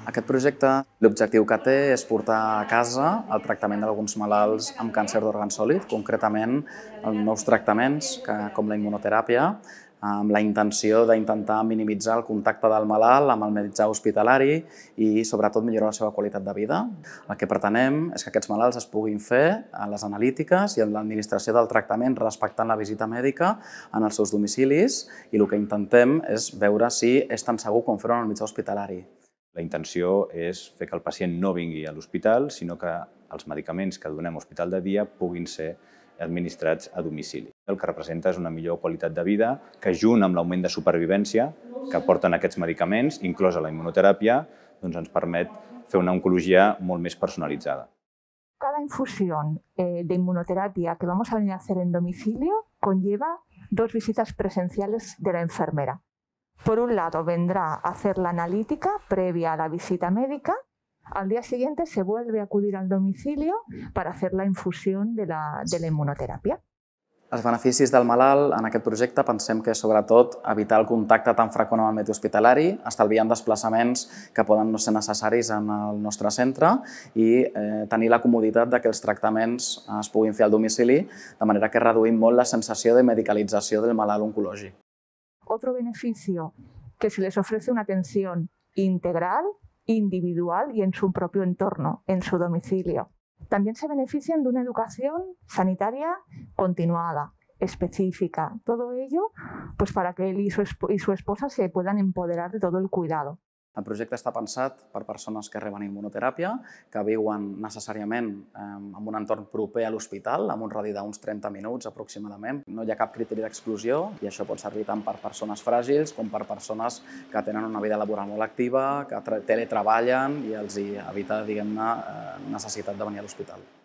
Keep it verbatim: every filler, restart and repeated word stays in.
Aquest projecte, l'objectiu que té és portar a casa el tractament d'alguns malalts amb càncer d'òrgan sòlid, concretament els nous tractaments que, com la immunoteràpia, amb la intenció d'intentar minimitzar el contacte del malalt amb el metge hospitalari i, sobretot, millorar la seva qualitat de vida. El que pretenem és que aquests malalts es puguin fer a les analítiques i en l'administració del tractament respectant la visita mèdica en els seus domicilis i el que intentem és veure si és tan segur com fer-ho en el metge hospitalari. La intenció és fer que el pacient no vingui a l'hospital, sinó que els medicaments que donem a l'hospital de dia puguin ser administrats a domicili. El que representa és una millor qualitat de vida que, junt amb l'augment de supervivència que aporten aquests medicaments, inclosa la immunoteràpia, doncs ens permet fer una oncologia molt més personalitzada. Cada infusión eh, de inmunoterapia que vamos a venir a hacer en domicilio conlleva dos visitas presenciales de la enfermera. Por un lado, vendrá a hacer la analítica previa a la visita médica. Al día siguiente se vuelve a acudir al domicilio para hacer la infusión de la, de la inmunoteràpia. Els beneficis del malalt en aquest projecte pensem que és sobretot evitar el contacte tan freqüent amb el metge hospitalari, estalviant desplaçaments que poden no ser necessaris en el nostre centre i eh, tenir la comoditat de que els tractaments es puguin fer al domicili, de manera que reduïm molt la sensació de medicalització del malalt oncològic. Otro beneficio, que se les ofrece una atención integral, individual y en su propio entorno, en su domicilio. También se benefician de una educación sanitaria continuada, específica. Todo ello pues para que él y su, y su esposa se puedan empoderar de todo el cuidado. El projecte està pensat per persones que reben immunoteràpia, que viuen necessàriament en un entorn proper a l'hospital, amb un radi d'uns trenta minuts aproximadament. No hi ha cap criteri d'exclusió i això pot servir tant per persones fràgils com per persones que tenen una vida laboral molt activa, que teletreballen i els evita, diguem-ne, necessitat de venir a l'hospital.